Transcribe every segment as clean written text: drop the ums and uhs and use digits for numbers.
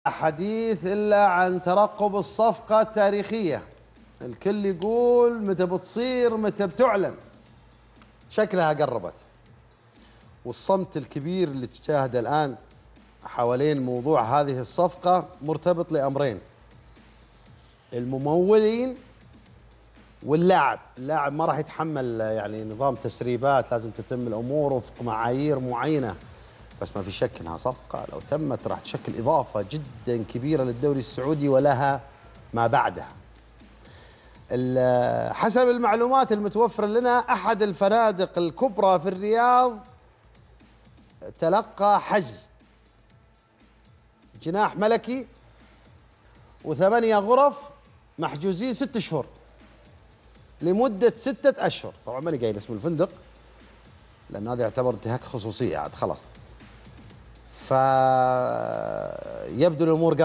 حديث إلا عن ترقب الصفقة التاريخية. الكل يقول متى بتصير، متى بتعلن. شكلها قربت، والصمت الكبير اللي تشاهده الآن حوالين موضوع هذه الصفقة مرتبط لأمرين: الممولين واللاعب. اللاعب ما راح يتحمل يعني نظام تسريبات، لازم تتم الأمور وفق معايير معينة. بس ما في شك انها صفقه لو تمت راح تشكل اضافه جدا كبيره للدوري السعودي ولها ما بعدها. حسب المعلومات المتوفره لنا، احد الفنادق الكبرى في الرياض تلقى حجز جناح ملكي و8 غرف محجوزين 6 شهور لمده 6 اشهر. طبعا ماني قايل اسم الفندق لان هذا يعتبر انتهاك خصوصيه عاد خلاص. فيبدو الامور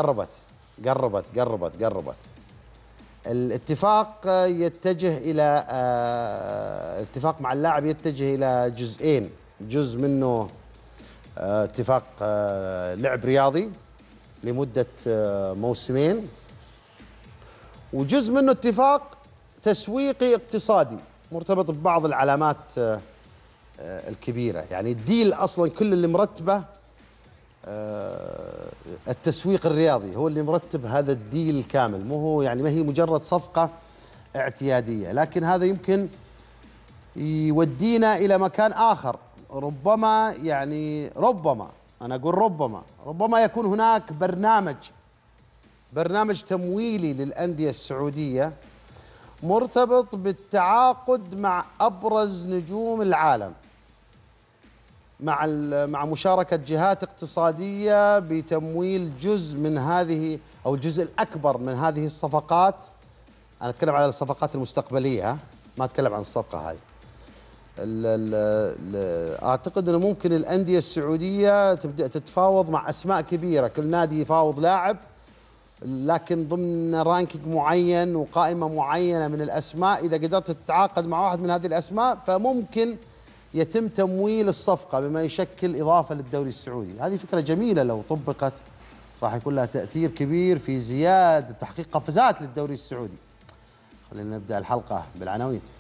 قربت. الاتفاق يتجه الى الاتفاق مع اللاعب يتجه الى جزئين: جزء منه اتفاق لعب رياضي لمده موسمين، وجزء منه اتفاق تسويقي اقتصادي مرتبط ببعض العلامات الكبيره. يعني الديل اصلا كل اللي مرتبه التسويق الرياضي، هو اللي مرتب هذا الديل كامل، مو هو يعني ما هي مجرد صفقة اعتيادية. لكن هذا يمكن يودينا إلى مكان آخر. ربما يعني أنا أقول ربما يكون هناك برنامج تمويلي للأندية السعودية مرتبط بالتعاقد مع أبرز نجوم العالم، مع مشاركة جهات اقتصادية بتمويل جزء من هذه أو الجزء الأكبر من هذه الصفقات. أنا أتكلم على الصفقات المستقبلية، ما أتكلم عن الصفقة هذه. أعتقد أنه ممكن الأندية السعودية تبدأ تتفاوض مع أسماء كبيرة، كل نادي يفاوض لاعب لكن ضمن رانكينج معين وقائمة معينة من الأسماء. إذا قدرت تتعاقد مع واحد من هذه الأسماء فممكن يتم تمويل الصفقة بما يشكل إضافة للدوري السعودي. هذه فكرة جميلة لو طبقت راح يكون لها تأثير كبير في زيادة تحقيق قفزات للدوري السعودي. خلينا نبدأ الحلقة بالعناوين.